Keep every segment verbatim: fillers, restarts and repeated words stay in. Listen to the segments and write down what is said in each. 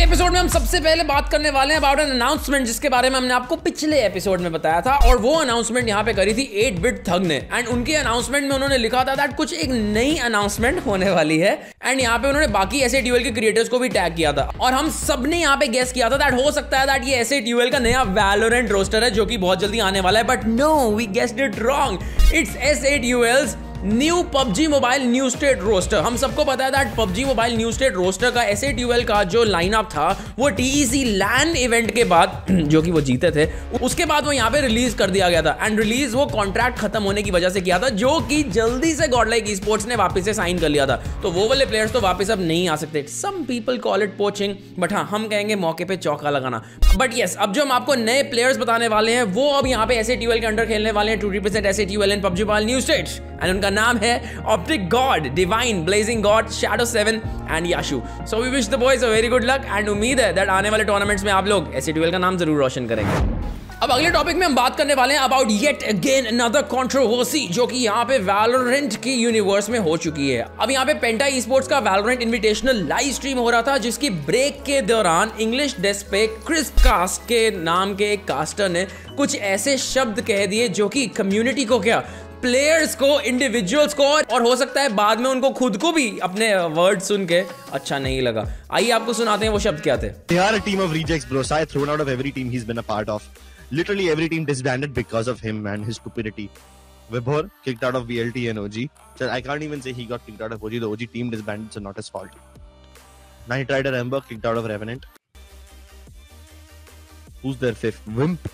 Episode में हम सबसे पहले बात करने वाले हैं अबाउट एन अनाउंसमेंट जिसके बारे में हमने आपको पिछले एपिसोड में बताया था, और वो अनाउंसमेंट यहाँ पे करी थी एट बिट थग ने। एंड उनके अनाउंसमेंट में उन्होंने लिखा था दैट कुछ एक नई अनाउंसमेंट होने वाली है। एंड यहाँ पे उन्होंने बाकी ऐसे ड्यूएल के क्रिएटर्स को भी टैग किया था, और हम सब ने यहाँ पे गेस किया था दैट हो सकता है दैट ये ऐसे ड्यूएल का नया वैलोरेंट रोस्टर है जो कि बहुत जल्दी आने वाला है। But no, we guessed it wrong. It's S A duels new PUBG mobile new state roster. हम सबको पता है that PUBG mobile new state roster का एस ए ड्यूएल का जो लाइनअप था वो टी ई सी लैन इवेंट के बाद जो कि वो जीते थे, उसके बाद वो यहाँ पे रिलीज कर दिया गया था। एंड रिलीज वो कॉन्ट्रैक्ट खत्म होने की वजह से किया था, जो कि जल्दी से गॉडलाइक ई-स्पोर्ट्स ने वापस से साइन कर लिया था। तो वो वाले प्लेयर्स तो वापस अब नहीं आ सकते। Some people call it poaching, but हाँ, हम कहेंगे मौके पे चौका लगाना। बट यस, अब जो हम आपको नए प्लेयर्स बताने वाले हैं वो अब यहाँ पे एस ए ड्यूएल के अंडर खेलने वाले हैं to represent S A duel in PUBG mobile new state. And उनका नाम है Optic God, Divine, Blazing God, Shadow seven and Yashu. So we wish the boys a very good luck and उम्मीद है that आने वाले tournaments में आप लोग एस ए ड्यूएल का नाम जरूर रोशन करेंगे। अब अगले टॉपिक में हम बात करने वाले हैं about yet again another controversy जो कि यहाँ पे वैलोरेंट की यूनिवर्स में हो चुकी है। अब यहाँ पे पेंटा ई स्पोर्ट्स का वैलोरेंट इनविटेशनल लाइव स्ट्रीम हो रहा था, जिसकी ब्रेक के दौरान इंग्लिश डेस्क पे क्रिस कास्ट के नाम के एक कास्टर ने कुछ ऐसे शब्द कह दिए जो कि कम्युनिटी को, क्या प्लेयर्स को, इंडिविजुअल्स को, और हो सकता है बाद में उनको खुद को भी अपने वर्ड सुन के अच्छा नहीं लगा। आइए आपको सुनाते हैं वो शब्द क्या थे। They are a team of rejects, bro. Sai thrown out of every team he's been a part of. Literally every team disbanded because of him and his stupidity. Vibhor kicked out of V L T and O G. So I can't even say he got kicked out of O G. The O G team disbanded, so not his fault. Knight Rider Ember kicked out of Revenant. Who's their fifth? Wimp.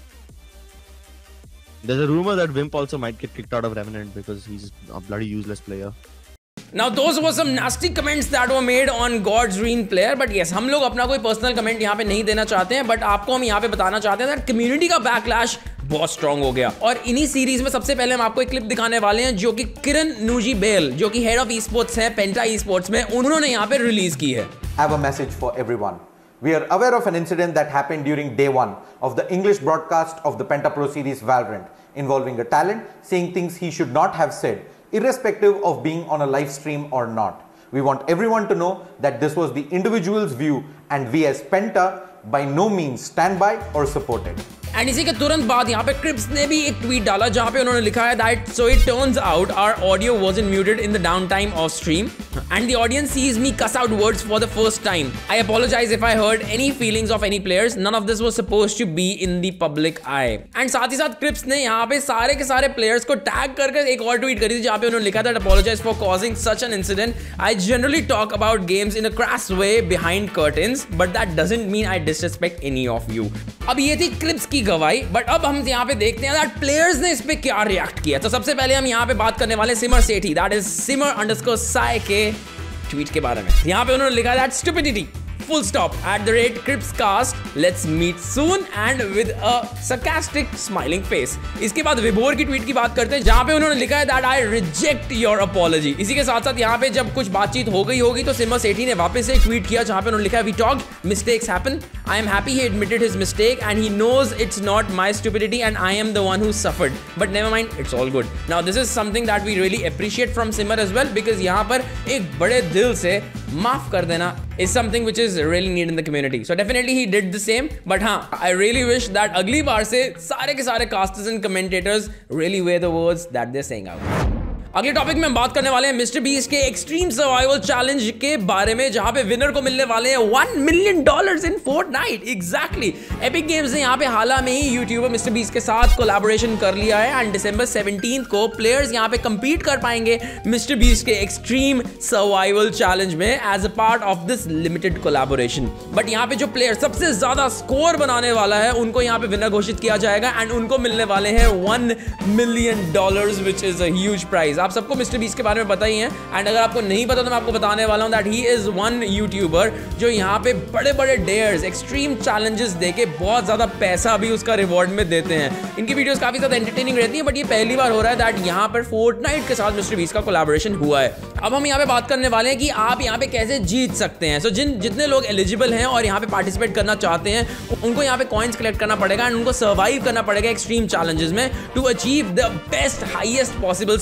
There's a rumor that Wimp also might get kicked out of Revenant because he's a bloody useless player. Now those were some nasty comments that were made on God's Green player, but yes, हम लोग अपना कोई personal comment यहाँ पे नहीं देना चाहते हैं, बट आपको हम यहाँ पे बताना चाहते हैं that कम्युनिटी का बैकलैश बहुत स्ट्रॉन्ग हो गया। और इन्हीं सीरीज में सबसे पहले हम आपको एक क्लिप दिखाने वाले हैं जो कि किरण नूजी बेल, जो कि हेड ऑफ ई स्पोर्ट्स हैं पेंटा ई स्पोर्ट्स में, उन्होंने यहाँ पे रिलीज की है। I have a message for everyone. We are aware of an incident that happened during day one of the English broadcast of the Penta Pro Series Valorant, involving a talent saying things he should not have said, irrespective of being on a live stream or not. We want everyone to know that this was the individual's view and we as Penta by no means stand by or support it. And इसी के तुरंत बाद यहाँ पे Cripps ने भी एक tweet डाला जहाँ पे उन्होंने लिखा है that so it turns out our audio wasn't muted in the down time of stream and the audience sees me cuss out words for the first time. I apologise if I hurt any feelings of any players, none of this was supposed to be in the public eye. And साथ ही साथ Cripps ने यहाँ पे सारे के सारे players को टैग करके एक और ट्वीट करी थी जहाँ पे उन्होंने लिखा था apologise for causing such an incident. I generally talk about games in a crass way behind curtains, but that doesn't mean I disrespect any of you. अब ये थी क्रिप्स की गवाही, बट अब हम यहाँ पे देखते हैं दैट प्लेयर्स ने इस पे क्या रिएक्ट किया। तो सबसे पहले हम यहाँ पे बात करने वाले Simar Sethi, that is Simar underscore Sai के ट्वीट के बारे में। यहाँ पे उन्होंने लिखा that stupidity full stop at the rate Cripscast, let's meet soon and with a sarcastic smiling face। इसके बाद विभोर की ट्वीट की बात करते हैं जहां पे उन्होंने लिखा है that I reject your apology। इसी के साथ साथ यहाँ पे जब कुछ बातचीत हो गई होगी तो सिमर सेठी ने वापस से एक ट्वीट किया जहां पे उन्होंने लिखा है we talked, mistakes happen, I am happy he admitted his mistake and he knows it's not my stupidity and I am the one who suffered, but never mind, it's all good। Now this is something that we really appreciate from Simar as well, because यहाँ पर एक बड़े दिल से माफ कर देना is something which is really needed in the community. So definitely he did the same, but हाँ, I really wish that अगली बार से सारे के सारे casters and commentators really weigh the words that they're saying out। अगले topic में हम बात करने वाले हैं मिस्टर बीस्ट के एक्सट्रीम सर्वाइवल चैलेंज के बारे में, जहां पे विनर को मिलने वाले हैं one million dollars in Fortnite. Exactly, Epic Games ने यहाँ पे हाल में ही यूट्यूबर मिस्टर बीस्ट के साथ कोलैबोरेशन कर लिया है एंड दिसंबर सेवनटीन्थ को प्लेयर्स यहाँ पे compete कर पाएंगे मिस्टर बीस्ट के एक्सट्रीम सर्वाइवल चैलेंज में as a part of this limited collaboration. But यहाँ पे जो प्लेयर सबसे ज्यादा स्कोर बनाने वाला है उनको यहाँ पे विनर घोषित किया जाएगा एंड उनको मिलने वाले हैं one million dollars which is a huge prize. आप सबको मिस्टर बीस्ट के बारे में पता ही है, एंड अगर आपको नहीं पता तो मैं आपको बताने वाला हूं that he is one YouTuber जो यहाँ पे बड़े बड़े डेयर्स, एक्सट्रीम चैलेंजेस देके बहुत ज्यादा पैसा भी उसका रिवॉर्ड में देते हैं। इनकी वीडियोस काफी ज्यादा एंटरटेनिंग रहती हैं, बट ये पहली बार हो रहा है दैट यहाँ पर फोर्टनाइट के साथ मिस्टर बीस्ट का कोलैबोरेशन हुआ है। अब हम यहाँ पे बात करने वाले हैं कि आप यहाँ पे कैसे जीत सकते हैं। सो so, जिन जितने लोग एलिजिबल हैं और यहाँ पे पार्टिसिपेट करना चाहते हैं उनको यहाँ पे कॉइन्स कलेक्ट करना पड़ेगा एंड उनको सर्वाइव करना पड़ेगा एक्सट्रीम चैलेंजेस में to achieve the best highest possible score.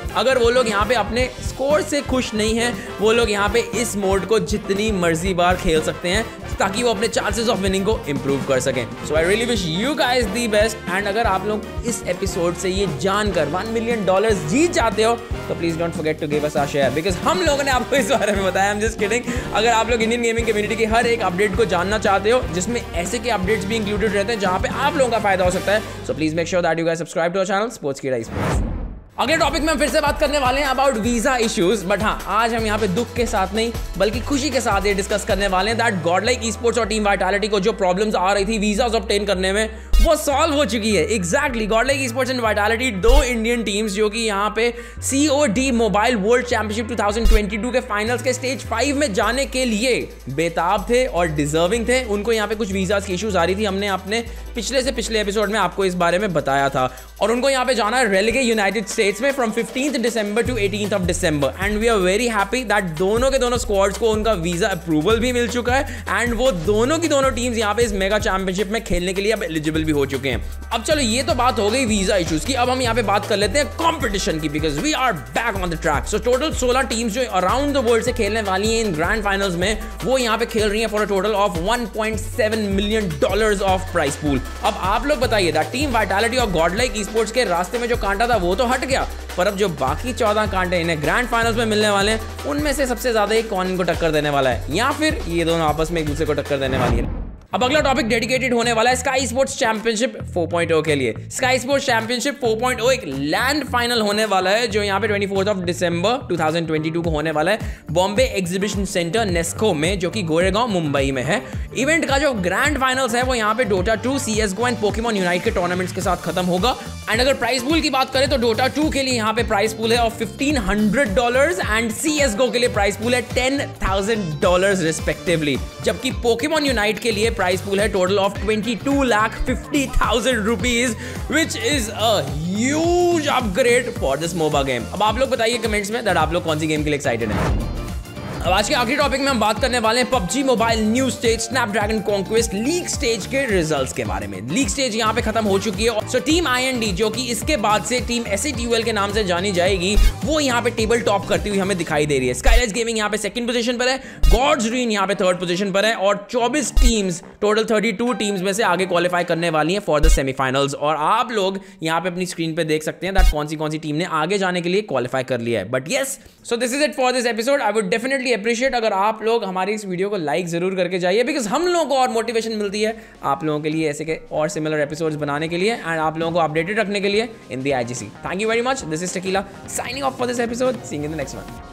अगर वो लोग यहाँ पे अपने स्कोर से खुश नहीं हैं, वो लोग यहाँ पे इस मोड को जितनी मर्जी बार खेल सकते हैं ताकि वो अपने चांसेस ऑफ विनिंग को इंप्रूव कर सकें। So I really wish you guys the best. And अगर आप लोग इस एपिसोड से ये जानकर वन मिलियन डॉलर्स जीत जाते हो तो please don't forget to give us our share, because हम लोगों ने आपको इस बारे में बताया। I am just kidding. अगर आप लोग इंडियन गेमिंग कम्युनिटी के हर एक अपडेट को जानना चाहते हो जिसमें ऐसे के अपडेट्स भी इंक्लूडेड रहते हैं जहां पे आप लोगों का फायदा हो सकता है, so please make sure that you guys subscribe to our channel Sportskeeda sports. अगले टॉपिक में हम फिर से बात करने वाले हैं अबाउट वीजा इश्यूज, बट हाँ आज हम यहाँ पे दुख के साथ नहीं बल्कि खुशी के साथ ये डिस्कस करने वाले हैं दैट गॉडलाइक ई-स्पोर्ट्स और टीम वाइटालिटी को जो प्रॉब्लम्स आ रही थी वीजास ऑब्टेन करने में वो सॉल्व हो चुकी है। Exactly Godlike esports and Vitality दो इंडियन टीम्स जो कि यहाँ पे C O D mobile world championship two thousand twenty two के फाइनल्स के स्टेज फाइव में जाने के लिए बेताब थे और डिजर्विंग थे। उनको यहाँ पे कुछ वीजास की इश्यूज आ रही थी, हमने अपने पिछले से पिछले एपिसोड में आपको इस बारे में बताया था। और उनको यहाँ पे जाना है रेलेगे यूनाइटेड स्टेट्स में from fifteenth December to eighteenth of December and we are very happy that दोनों के दोनों स्क्वाड्स को उनका वीजा अप्रूवल भी मिल चुका है एंड वो दोनों की दोनों टीम्स यहाँ पे इस मेगा चैंपियनशिप में खेलने के लिए अब एलिजिबल भी हो चुके हैं। अब चलो ये तो बात हो गई वीजा इश्यूज की, अब हम यहाँ पे बात कर लेते हैं कंपटीशन की, because we are back on the track. So total सोलह टीम्स जो अराउंड द वर्ल्ड से खेलने वाली हैं इन ग्रैंड फाइनल्स में, वो यहाँ पे खेल रही हैं for a total of one point seven million dollars of prize pool. अब आप लोग बताइए दैट टीम वाइटालिटी और गॉडलाइक ई-स्पोर्ट्स के रास्ते में जो कांटा था वो तो हट गया, पर अब जो बाकी चौदह कांटे इन्हें ग्रैंड फाइनल्स में मिलने वाले हैं उनमें से सबसे ज्यादा एक कौन इनको टक्कर देने वाला है, या फिर ये दोनों आपस में एक दूसरे को टक्कर देने वाली है। अब अगला टॉपिक डेडिकेटेड होने वाला है Sky Sports championship four point O के लिए। Sky Sports championship four point O एक लैंड फाइनल होने वाला है जो यहाँ पे twenty fourth of December two thousand twenty two को होने वाला है बॉम्बे एग्जीबिशन सेंटर नेस्को में, जो कि गोरेगांव मुंबई में है। इवेंट का जो ग्रैंड फाइनल्स है वो यहाँ पे Dota two, CSGO and Pokemon Unite के टूर्नामेंट्स के साथ खत्म होगा। एंड अगर प्राइस पूल की बात करें तो डोटा टू के लिए यहाँ पे प्राइस पूल है of fifteen hundred dollars and CSGO के लिए प्राइस पूल है टेन थाउजेंड डॉलर्स रिस्पेक्टिवली, जबकि पोकेमॉन यूनाइट के लिए प्राइस पूल है total of twenty-two lakh fifty thousand rupees, which is a huge upgrade for this MOBA game. अब आप लोग बताइए कमेंट्स में दैट आप लोग कौन सी गेम के लिए एक्साइटेड हैं। अब आज के आखिरी टॉपिक में हम बात करने वाले हैं PUBG mobile new stage Snapdragon conquest league stage के रिजल्ट्स के बारे में। लीग स्टेज यहाँ पे खत्म हो चुकी है। So team I N D जो कि इसके बाद से team S A T U L के नाम से जानी जाएगी, वो यहाँ पे टेबल टॉप करती हुई हमें दिखाई दे रही है। स्काईलाइट्स गेमिंग यहाँ पे सेकंड पोजीशन पर है, गॉड्स रीन यहाँ पे थर्ड पोजीशन पर है और चौबीस teams total thirty two teams में से आगे क्वालिफाई करने वाली हैं फॉर द सेमीफाइनल्स। और आप लोग यहाँ पे अपनी स्क्रीन पे देख सकते हैं दैट कौन सी कौन सी टीम ने आगे जाने के लिए क्वालिफाई कर लिया है। But yes, so this is it for this episode. I would definitely appreciate अगर आप आप लोग हमारी इस वीडियो को लाइक जरूर करके जाइए, बिकॉज हम लोगों को और मोटिवेशन मिलती है आप लोगों के लिए ऐसे के और सिमिलर एपिसोड्स बनाने के लिए एंड आप लोगों को अपडेटेड रखने के लिए in the I G C. Thank you very much. This is Tequila signing off for this episode. Seeing in the next one.